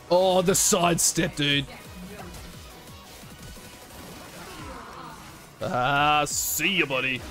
Oh, the sidestep, dude. Ah, see ya, buddy.